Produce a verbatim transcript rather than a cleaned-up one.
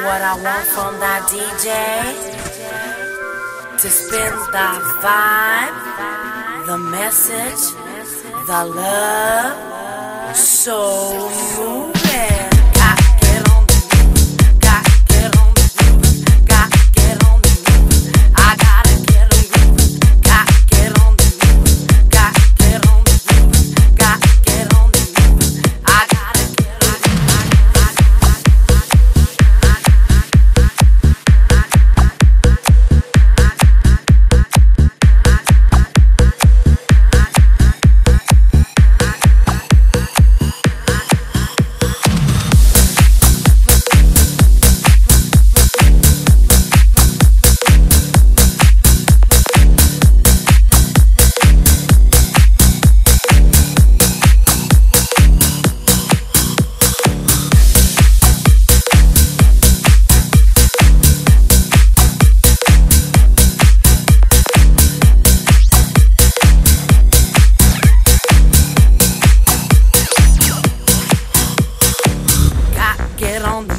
what I want from that D J? To spin the vibe, the message, the love, so moving. Got get on the groove, got get on the groove, got get on the groove. I gotta get on the groove, got get on the groove, got get on the groove, got get on the groove. I gotta get on the groove. Get on